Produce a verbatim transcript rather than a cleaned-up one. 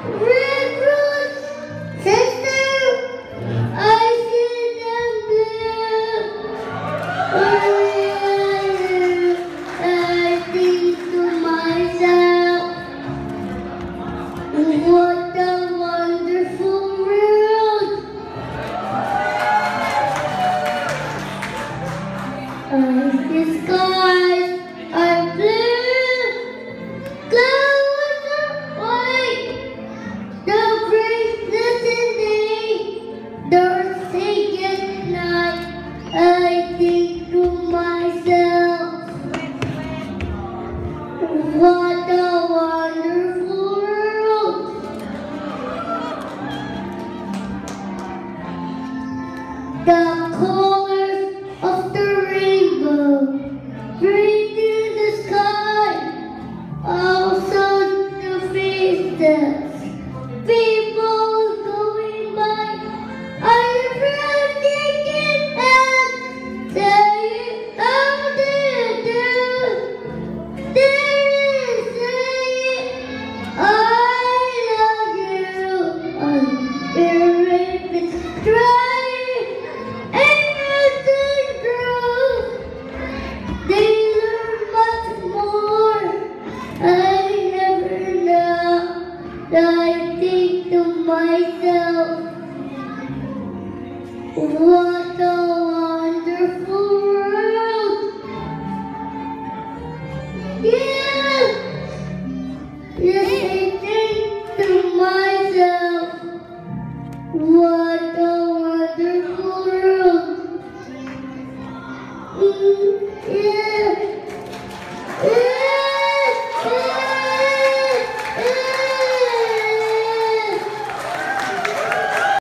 Red rose, sister, I see them blue. I think to myself, what a wonderful world. The skies are blue, clouds are white, the breeze listen day, the singing night. I think to myself, what a wonderful world. The colors of the rainbow, green in the sky, also the faces, people going by. I am thinking and saying, how do you do? There is saying, I love you. I'm if it's drying and nothing grows. They learn much more. I never know. I think to myself, what